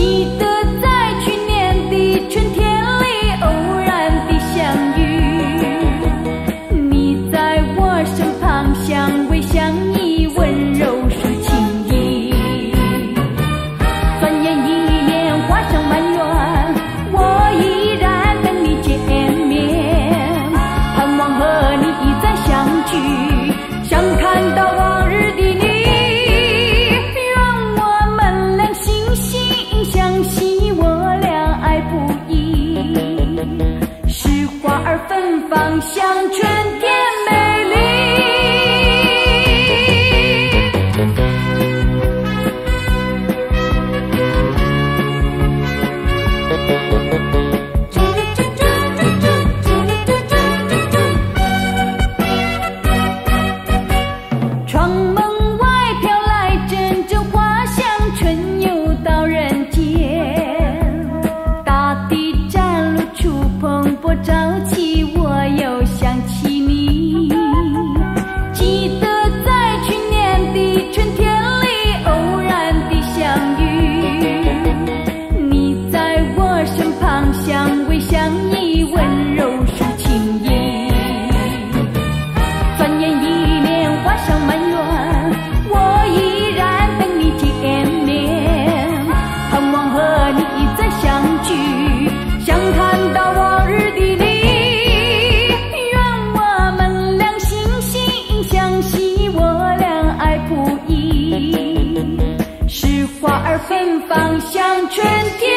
记得在去年的春天里偶然的相遇，你在我身旁相偎相依，温柔抒情意。转眼一年，花香满园，我依然等你见面，盼望和你再相聚，想看到往日的你。芬芳像春天美丽。窗门外飘来阵阵花香，春又到人间，大地展露出蓬勃朝气，我又想起你。记得在去年的春天里偶然的相遇，你在我身旁相偎相依，温柔抒情意。转眼一年，花香满园，我依然等你见面，盼望和你再相聚，想看到往日的你。愿我们俩心心相惜，我俩爱不已，使花儿芬芳像春天。